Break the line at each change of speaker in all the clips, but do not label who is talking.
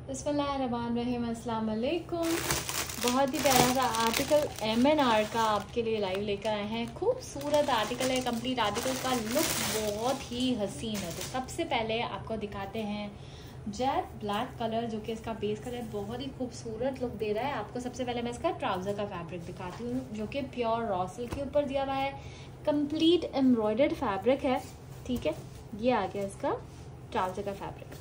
बिस्मिल्लाहिर्रहमानिर्रहीम, अस्सलाम वालेकुम। बहुत ही प्यारा सा आर्टिकल MNR का आपके लिए लाइव लेकर आए हैं। खूबसूरत आर्टिकल है, कंप्लीट आर्टिकल का लुक बहुत ही हसीन है। तो सबसे पहले आपको दिखाते हैं जेट ब्लैक कलर, जो कि इसका बेस कलर बहुत ही खूबसूरत लुक दे रहा है आपको। सबसे पहले मैं इसका ट्राउज़र का फैब्रिक दिखाती हूँ, जो कि प्योर रॉ सिल्क के ऊपर दिया हुआ है। कंप्लीट एम्ब्रॉयडर्ड फैब्रिक है, ठीक है। ये आ गया इसका ट्राउज़र का फैब्रिक,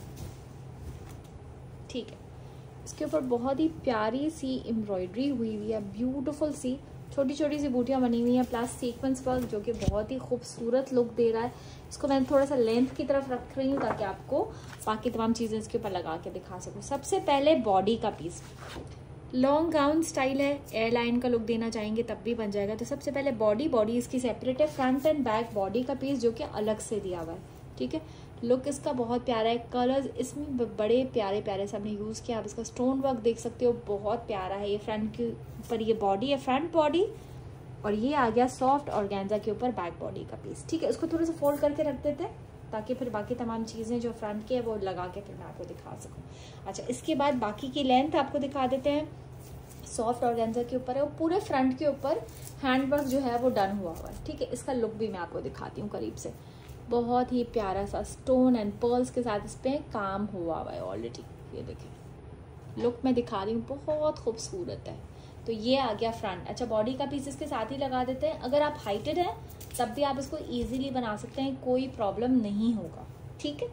ठीक है। इसके ऊपर बहुत ही प्यारी सी एम्ब्रॉयडरी हुई हुई है, ब्यूटीफुल सी छोटी छोटी सी बूटियाँ बनी हुई हैं, प्लस सीक्वेंस वर्क, जो कि बहुत ही खूबसूरत लुक दे रहा है। इसको मैं थोड़ा सा लेंथ की तरफ रख रही हूँ ताकि आपको बाकी तमाम चीज़ें इसके ऊपर लगा के दिखा सकूँ। सबसे पहले बॉडी का पीस, लॉन्ग गाउन स्टाइल है, एयरलाइन का लुक देना चाहेंगे तब भी बन जाएगा। तो सबसे पहले बॉडी इसकी सेपरेट है, फ्रंट एंड बैक बॉडी का पीस जो कि अलग से दिया हुआ है, ठीक है। लुक इसका बहुत प्यारा है, कलर्स इसमें बड़े प्यारे प्यारे से हमने यूज़ किया। आप इसका स्टोन वर्क देख सकते हो, बहुत प्यारा है। ये फ्रंट के ऊपर ये बॉडी है, फ्रंट बॉडी, और ये आ गया सॉफ्ट ऑर्गेन्जा के ऊपर बैक बॉडी का पीस, ठीक है। इसको थोड़ा सा फोल्ड करके रख देते हैं ताकि फिर बाकी तमाम चीज़ें जो फ्रंट की है वो लगा के फिर मैं आपको दिखा सकूँ। अच्छा, इसके बाद बाकी की लेंथ आपको दिखा देते हैं। सॉफ्ट ऑर्गेन्जा के ऊपर है, और पूरे फ्रंट के ऊपर हैंड वर्क जो है वो डन हुआ हुआ है, ठीक है। इसका लुक भी मैं आपको दिखाती हूँ करीब से। बहुत ही प्यारा सा स्टोन एंड पर्ल्स के साथ इस पे काम हुआ हुआ है ऑलरेडी। ये देखें, लुक मैं दिखा रही हूँ, बहुत खूबसूरत है। तो ये आ गया फ्रंट। अच्छा, बॉडी का पीस इसके साथ ही लगा देते हैं। अगर आप हाइटेड हैं तब भी आप इसको इजीली बना सकते हैं, कोई प्रॉब्लम नहीं होगा, ठीक है।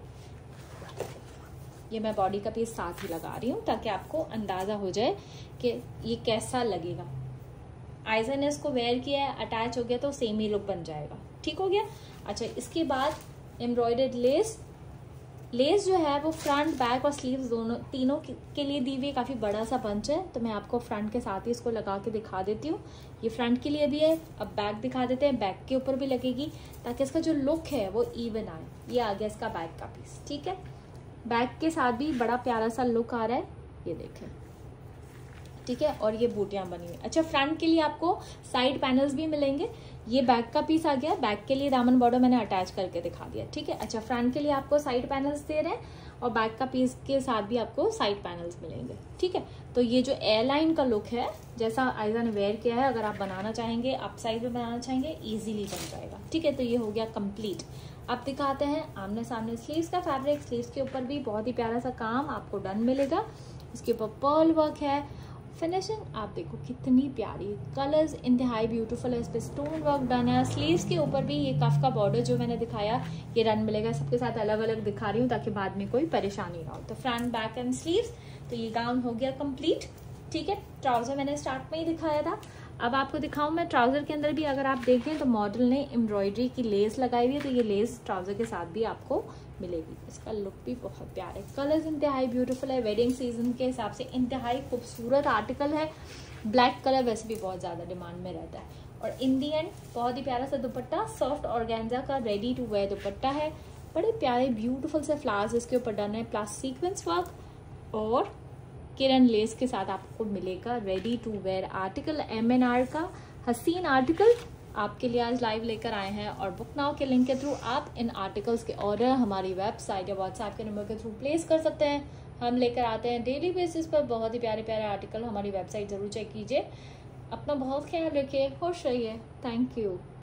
ये मैं बॉडी का पीस साथ ही लगा रही हूँ ताकि आपको अंदाजा हो जाए कि ये कैसा लगेगा। आयजा ने इसको वेयर किया है, अटैच हो गया तो सेम ही लुक बन जाएगा, ठीक हो गया। अच्छा, इसके बाद एम्ब्रॉयडर्ड लेस जो है वो फ्रंट बैक और स्लीव्स दोनों तीनों के लिए दी हुई काफ़ी बड़ा सा बंच है। तो मैं आपको फ्रंट के साथ ही इसको लगा के दिखा देती हूँ। ये फ्रंट के लिए भी है। अब बैक दिखा देते हैं, बैक के ऊपर भी लगेगी ताकि इसका जो लुक है वो इवन आए। ये आ गया इसका बैक का पीस, ठीक है। बैक के साथ भी बड़ा प्यारा सा लुक आ रहा है, ये देखें, ठीक है। और ये बूटियां बनी हुई। अच्छा, फ्रंट के लिए आपको साइड पैनल्स भी मिलेंगे। ये बैक का पीस आ गया, बैक के लिए दामन बॉर्डर मैंने अटैच करके दिखा दिया, ठीक है। अच्छा, फ्रंट के लिए आपको साइड पैनल्स दे रहे हैं, और बैक का पीस के साथ भी आपको साइड पैनल्स मिलेंगे, ठीक है। तो ये जो एयरलाइन का लुक है, जैसा आयजा ने वेयर किया है, अगर आप बनाना चाहेंगे, अप साइड में बनाना चाहेंगे, इजीली बन जाएगा, ठीक है। तो ये हो गया कंप्लीट। अब दिखाते हैं आमने सामने स्लीव्स का फैब्रिक। स्लीव्स के ऊपर भी बहुत ही प्यारा सा काम आपको डन मिलेगा। इसके ऊपर पर्ल वर्क है, फिनिशिंग आप देखो कितनी प्यारी, कलर्स इंतहाई ब्यूटीफुल है। इस पे स्टोन वर्क डन है। स्लीव्स के ऊपर भी ये कफ का बॉर्डर जो मैंने दिखाया ये डन मिलेगा। सबके साथ अलग अलग दिखा रही हूँ ताकि बाद में कोई परेशानी ना हो। तो फ्रंट बैक एंड स्लीव्स, तो ये गाउन हो गया कंप्लीट, ठीक है। ट्राउजर मैंने स्टार्ट में ही दिखाया था। अब आपको दिखाऊं मैं ट्राउजर के अंदर भी, अगर आप देखें तो मॉडल ने एम्ब्रॉयडरी की लेस लगाई हुई है, तो ये लेस ट्राउजर के साथ भी आपको मिलेगी। इसका लुक भी बहुत प्यारा है, कलर्स इंतहाई ब्यूटीफुल है। वेडिंग सीजन के हिसाब से इंतहाई खूबसूरत आर्टिकल है। ब्लैक कलर वैसे भी बहुत ज्यादा डिमांड में रहता है। और इन दी एंड बहुत ही प्यारा सा दुपट्टा, सॉफ्ट ऑर्गेन्जा का रेडी टू वेयर दुपट्टा है। बड़े प्यारे ब्यूटीफुल से फ्लावर्स इसके ऊपर डन है, प्लस सीक्वेंस वर्क और किरण लेस के साथ आपको मिलेगा ready to wear article. MNR का हसीन आर्टिकल आपके लिए आज लाइव लेकर आए हैं। और बुक नाउ के लिंक के थ्रू आप इन आर्टिकल्स के ऑर्डर हमारी वेबसाइट या व्हाट्सएप के नंबर के थ्रू प्लेस कर सकते हैं। हम लेकर आते हैं डेली बेसिस पर बहुत ही प्यारे प्यारे आर्टिकल। हमारी वेबसाइट जरूर चेक कीजिए। अपना बहुत ख्याल रखिए, खुश रहिए। Thank you.